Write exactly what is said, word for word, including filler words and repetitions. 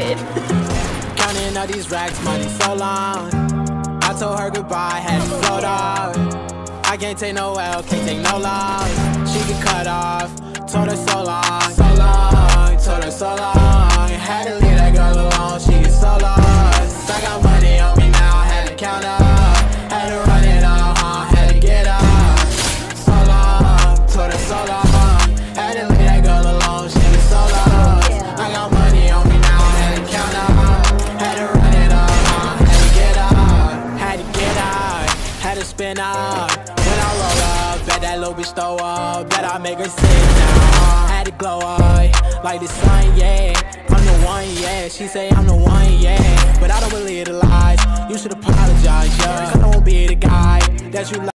good. Counting all these racks, money so long. I told her goodbye, had to float off. I can't take no L, can't take no loss. She get cut off, told her so long, so long, told her so long. Had to leave that girl alone, she get so lost. I got money on me now, had to count up. Had to run it up, huh, had to get up. So long, told her so long. Had to leave that girl alone, she get so lost. I got money on me now, had to count up. Had to run it up, huh, had to get up. Had to get up, had to spin up. When I roll up, bet that little bitch throw up. Bet I make her sit down. Had to glow up, like the sun, yeah. I'm the one, yeah. She say I'm the one, yeah. But I don't believe the lies. You should apologize, yeah. I don't be the guy that you like.